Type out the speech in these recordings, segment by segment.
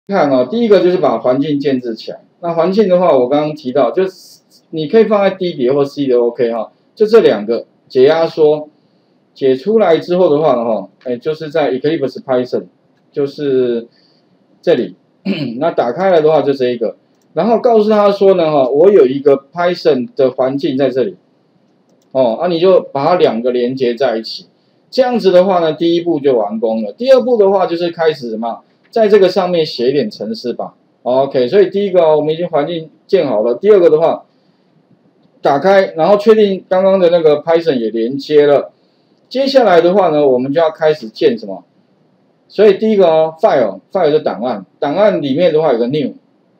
看哦，第一个就是把环境建制起来。那环境的话，我刚刚提到，就是你可以放在 D 碟或 C 碟 OK 哈，就这两个解压缩，解出来之后的话呢哈，就是在 Eclipse Python， 就是这里，那打开来的话就这一个，然后告诉他说呢哈，我有一个 Python 的环境在这里，你就把它两个连接在一起，这样子的话呢，第一步就完工了。第二步的话就是开始什么？在这个上面写一点程式吧。OK， 所以第一个我们已经环境建好了。第二个的话，打开，然后确定刚刚的那个 Python 也连接了。接下来的话呢，我们就要开始建什么？所以第一个file 的档案，档案里面的话有个 new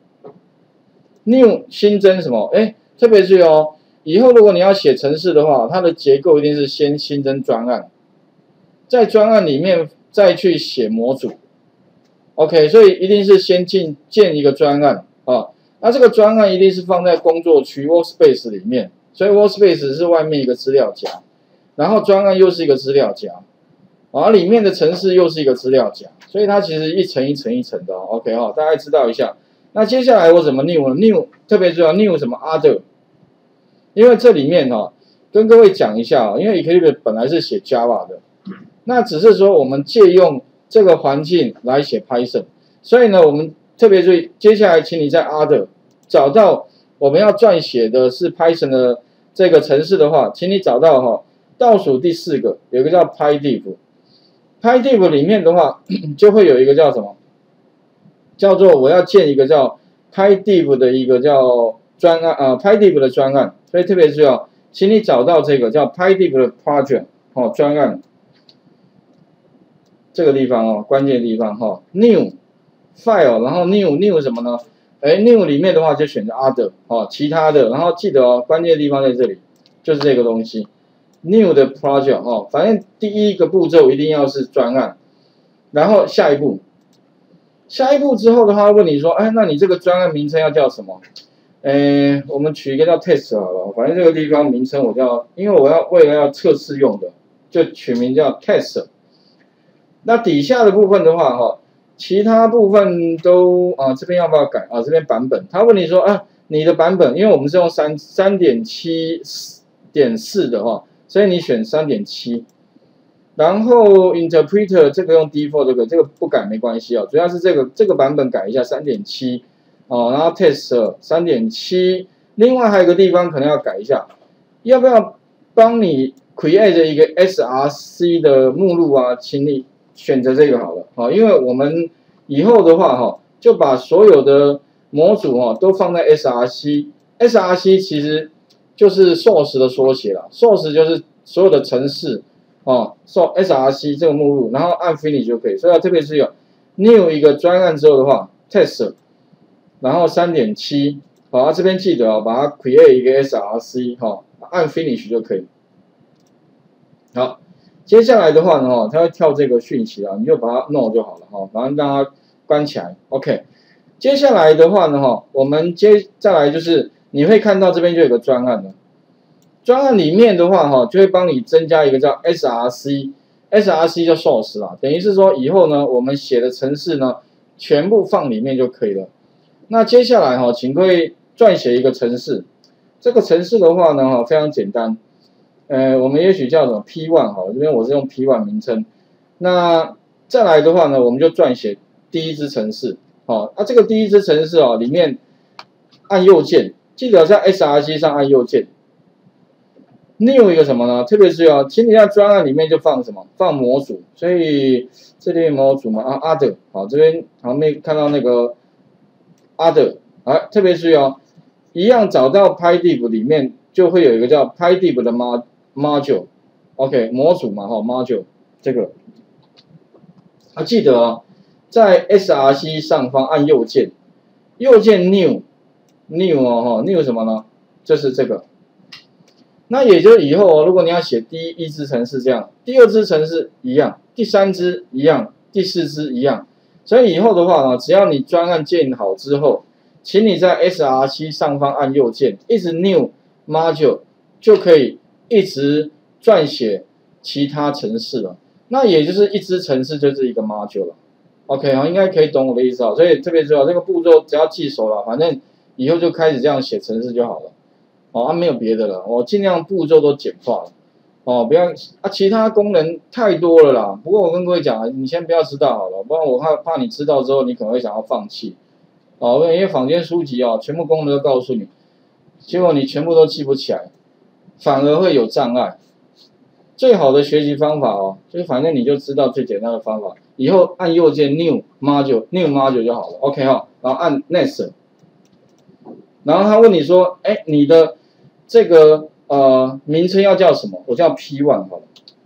新增什么？特别是以后如果你要写程式的话，它的结构一定是先新增专案，在专案里面再去写模组。OK， 所以一定是先建一个专案啊，那这个专案一定是放在工作区 Workspace 里面，所以 Workspace 是外面一个资料夹，然后专案又是一个资料夹，里面的程式又是一个资料夹，所以它其实一层一层一层的 OK 大概知道一下。那接下来我怎么 new 特别重要 new 什么 other， 因为这里面跟各位讲一下因为 Eclipse 本来是写 Java 的，那只是说我们借用这个环境来写 Python， 所以呢，我们特别注意，接下来请你在 Other 找到我们要撰写的是 Python 的这个程式的话，请你找到倒数第4个有一个叫 PyDiff 里面的话就会有一个叫什么？叫做我要建一个叫 PyDiff 的一个叫专案PyDiff 的专案，所以特别是请你找到这个叫 PyDiff 的 project 专案。这个地方关键地方new file， 然后 new 什么呢？new 里面的话就选择 other 其他的，然后记得关键地方在这里，就是这个东西 new 的 project 反正第一个步骤一定要是专案，然后下一步之后的话问你说，那你这个专案名称要叫什么？我们取一个叫 test 好了，反正这个地方名称我叫，因为我为了要测试用的，就取名叫 test。那底下的部分的话其他部分都这边要不要改这边版本，他问你说你的版本，因为我们是用3.7.4的所以你选3.7，然后 interpreter 这个用 default 这个不改没关系主要是这个版本改一下3.7然后 test 3.7，另外还有一个地方可能要改一下，要不要帮你 create 一个 src 的目录请你选择这个好了因为我们以后的话就把所有的模组都放在 src 其实就是 source 的缩写啦 ，source 就是所有的程式src 这个目录，然后按 finish 就可以。所以特别是有 new 一个专案之后的话 ，test， 然后3.7，这边记得把它 create 一个 src 按 finish 就可以。好。接下来的话呢，它会跳这个讯息你就把它 no 就好了反正让它关起来 ，OK。接下来的话呢我们再来就是你会看到这边就有个专案了，专案里面的话就会帮你增加一个叫 src 叫 source 啦，等于是说以后呢我们写的程式呢全部放里面就可以了。那接下来请各位撰写一个程式，这个程式的话呢非常简单。我们也许叫什么 P1 好了，这边我是用 P1 名称。那再来的话呢，我们就撰写第一支程式。这个第一支程式里面按右键，记得在 src 上按右键。new 一个什么呢？特别是请你在专案里面就放什么？放模组。所以这里模组嘛other 这边没看到那个 other 特别是一样找到 PyDiff 里面就会有一个叫 PyDiff 的 module， OK 模组嘛module 这个，记得在 src 上方按右键 new 什么呢？就是这个。那也就是以后如果你要写第一支程式这样，第二支程式一样，第三支一样，第四支一样。所以以后的话只要你专案建好之后，请你在 src 上方按右键，一直 new module 就可以一直撰写其他程式了。那也就是一支程式就是一个 module 了。 OK 啊，应该可以懂我的意思啊。所以特别重要，这个步骤只要记熟了，反正以后就开始这样写程式就好了。哦，没有别的了，我尽量步骤都简化了。哦，不要其他功能太多了啦。不过我跟各位讲啊，你先不要知道好了，不然我怕你知道之后，你可能会想要放弃。哦，因为坊间书籍全部功能都告诉你，结果你全部都记不起来，反而会有障碍。最好的学习方法就是反正你就知道最简单的方法，以后按右键 New Module 就好了 ，OK 然后按 Next， 然后他问你说，你的这个名称要叫什么？我叫 P1 好了。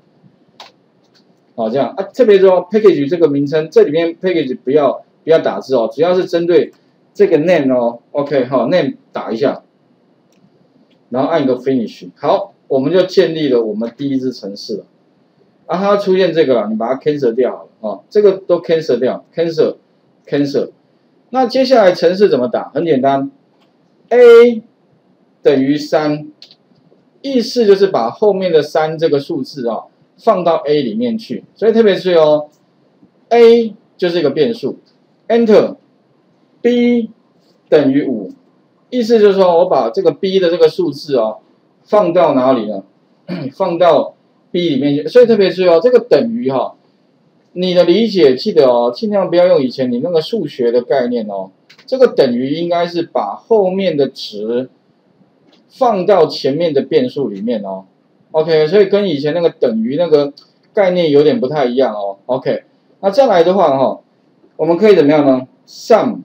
这样特别说 package 这个名称，这里面 package 不要打字主要是针对这个 name OK name 打一下，然后按一个 finish， 好，我们就建立了我们第一支程式了。它出现这个了，你把它 cancel 掉好了这个都 cancel 掉 ，cancel。那接下来程式怎么打？很简单 ，a 等于3，意思就是把后面的3这个数字放到 A 里面去，所以特别注意A 就是一个变数 ，Enter B 等于5，意思就是说我把这个 B 的这个数字放到哪里呢？放到 B 里面去，所以特别注意这个等于你的理解记得尽量不要用以前你那个数学的概念这个等于应该是把后面的值放到前面的变数里面OK， 所以跟以前那个等于那个概念有点不太一样OK， 那再来的话我们可以怎么样呢 ？sum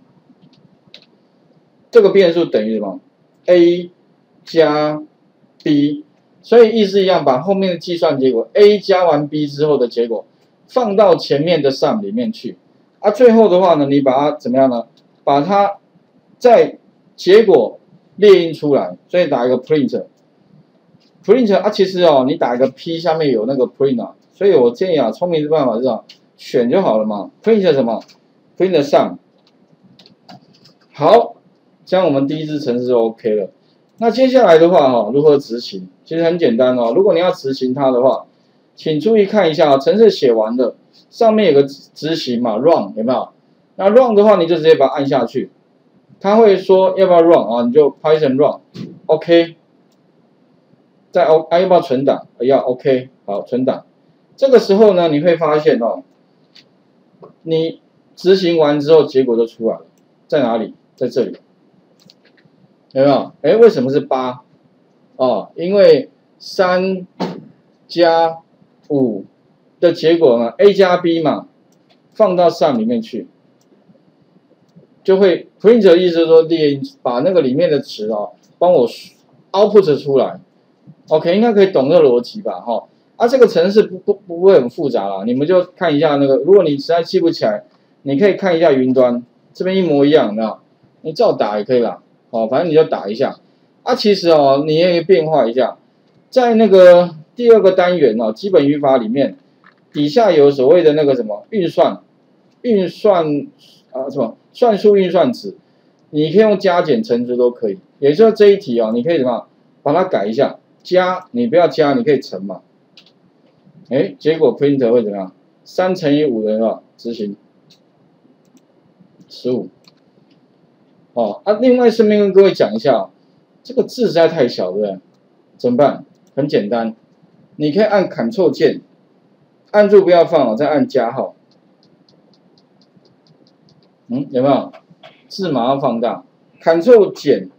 这个变数等于什么 ？a 加 b， 所以意思一样，把后面的计算结果 a 加完 b 之后的结果放到前面的 sum 里面去。最后的话呢，你把它怎么样呢？把它在结果列印出来，所以打一个 print。其实你打一个 P 下面有那个 print 所以我建议聪明的办法是选就好了嘛 ，print 什么 ？print sum。好，这样我们第一支程式就 OK 了。那接下来的话如何执行？其实很简单如果你要执行它的话，请注意看一下程式写完了，上面有个执行嘛 ，run 有没有？那 run 的话，你就直接把它按下去，它会说要不要 run 你就 Python run，OK。再要不要存档？要 OK， 好，存档。这个时候呢，你会发现你执行完之后，结果就出来了，在哪里？在这里，有没有？为什么是8？因为3加5的结果呢 ，A 加 B 嘛，放到 sum 里面去，就会 print 的意思是说把那个里面的值帮我 output 出来。OK， 应该可以懂这个逻辑吧？这个程式不会很复杂啦，你们就看一下那个，如果你实在记不起来，你可以看一下云端，这边一模一样，你照打也可以啦。反正你就打一下。其实你也可以变化一下，在那个第2个单元基本语法里面，底下有所谓的那个什么算术运算值，你可以用加减乘除都可以。也就是这一题你可以怎么把它改一下。加你不要加，你可以乘嘛。结果 print 会怎么样？3乘以5的执行15。另外顺便跟各位讲一下这个字实在太小，对不对？怎么办？很简单，你可以按 Ctrl 键，按住不要放再按加号。有没有？字马上放大 ，Ctrl 减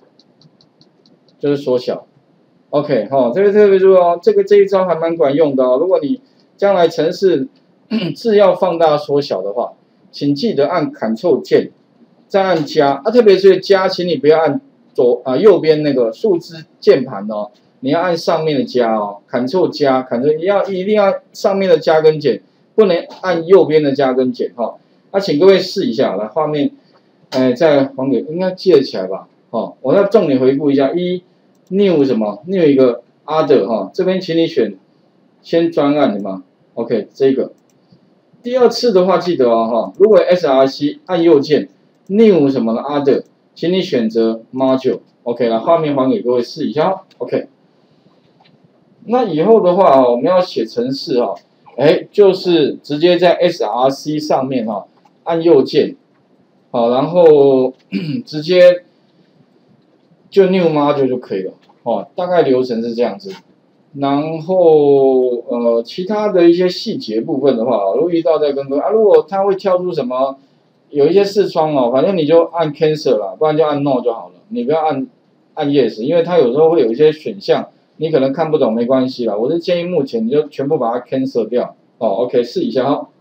就是缩小。OK， 这个特别注意这一招还蛮管用的如果你将来程式字要放大缩小的话，请记得按 Ctrl 键，再按加特别是加，请你不要按右边那个数字键盘你要按上面的加Ctrl 加 Ctrl 一定要上面的加跟减，不能按右边的加跟减请各位试一下，来画面，再还给应该记得起来吧我要重点回顾一下New 什么 ？New 一个 Other 这边请你选先专案的嘛 ，OK 这个。第2次的话记得如果 SRC 按右键 New 什么的 Other， 请你选择 Module，OK 来画面还给各位试一下 ，OK。那以后的话我们要写程式就是直接在 SRC 上面哈、按右键，好，然后直接就 New Module 就可以了，哦，大概流程是这样子。然后其他的一些细节部分的话，如果遇到再跟各位啊，如果它会跳出什么有一些视窗哦，反正你就按 Cancel 啦，不然就按 No 就好了，你不要按 Yes， 因为它有时候会有一些选项，你可能看不懂没关系啦，我是建议目前你就全部把它 Cancel 掉，哦 ，OK， 试一下哈。